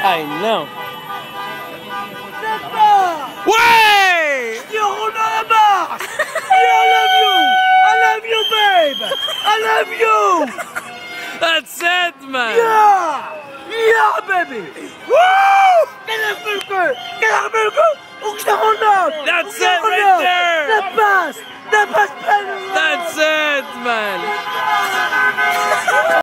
I know. Way! You're on the mark! I love you! I love you, babe! I love you! That's it, man! Yeah! Yeah, baby! Woo! That's it right there! The best! That's it, man!